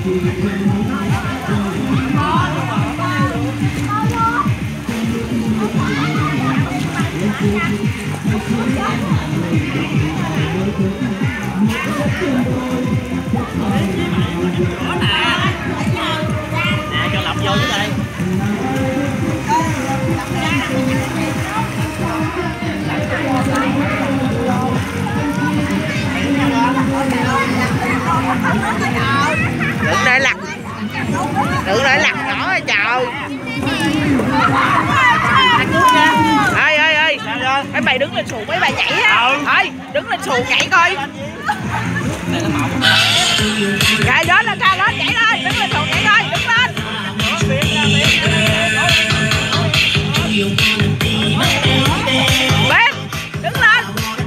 Nè cho lọc vô dưới đây. Đừng để lặt nhỏ rồi trời. Ê mấy mày đứng lên xuồng, mấy mày nhảy á. Thôi đứng lên xuồng nhảy coi. Rồi đó lên ra lên nhảy lên, đứng lên xuồng nhảy coi, đứng lên. Bên đứng lên.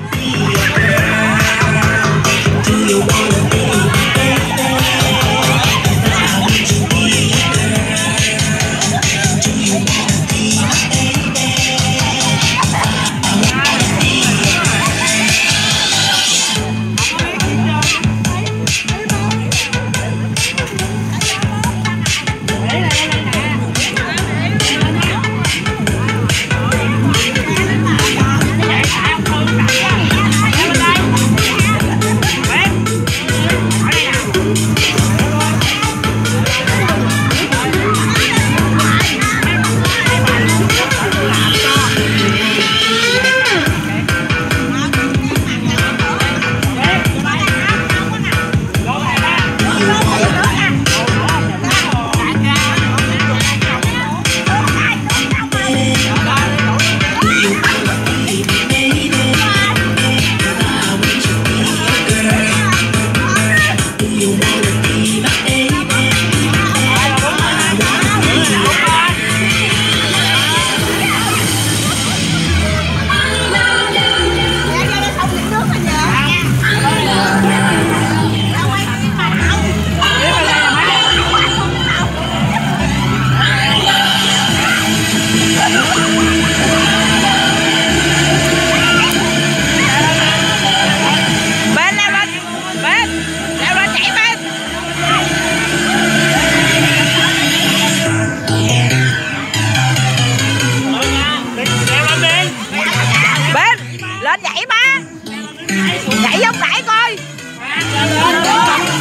Lên nhảy ba. Nhảy giống nãy coi.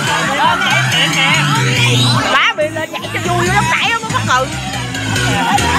Ba bị lên nhảy cho vui giống nãy không có mắc cười.